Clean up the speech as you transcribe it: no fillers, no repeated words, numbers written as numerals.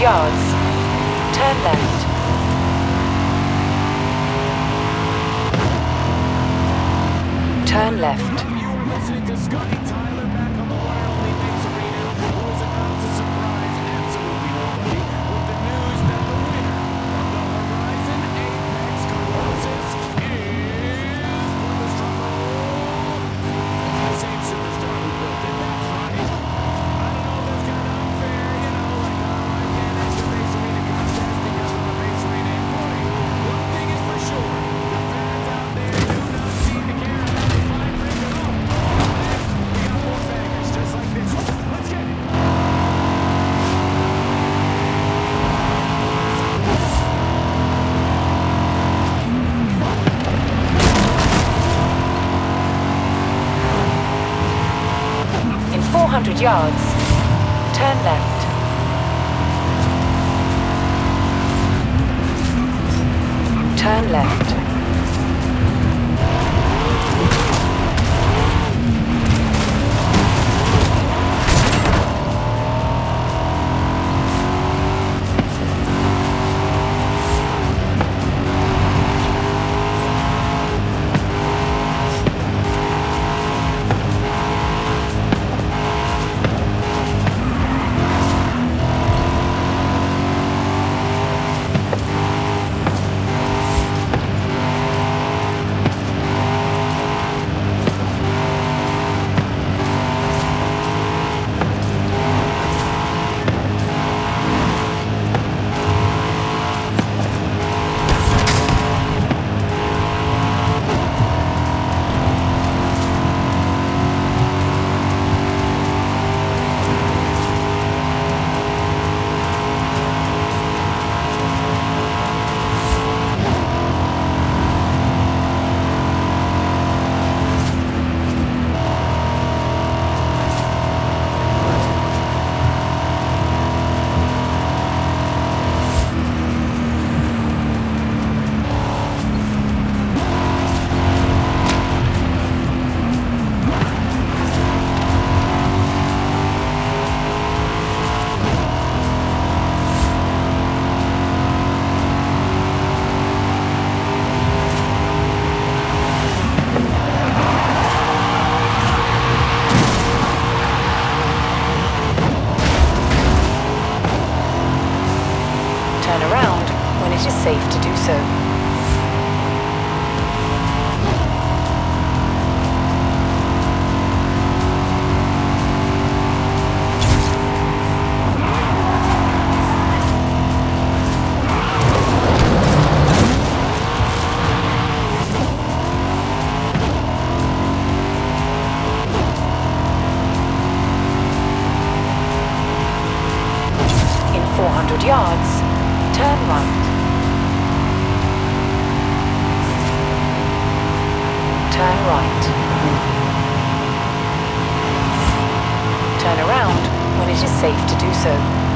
yards, turn left. Turn left. You are listening to Scotty Tyler back on the wire only Bates Arena, who is about to surprise absolutely nobody with the news that the winner of the Horizon Apex Colossus is, for the struggle, the same superstar who built it. That's right. I don't know if that's kind of unfair, you know, like, I can't enter the Bates Arena contest because I'm a Bates Arena employee. One thing is for sure, the fans out there do not seem to care about the fine print at all. Next, we got more bangers just like this one. Let's get it. In 400 yards, turn left. Turn left. Turn around when it is safe to do so. In 400 yards, turn right. Turn right. Turn around when it is safe to do so.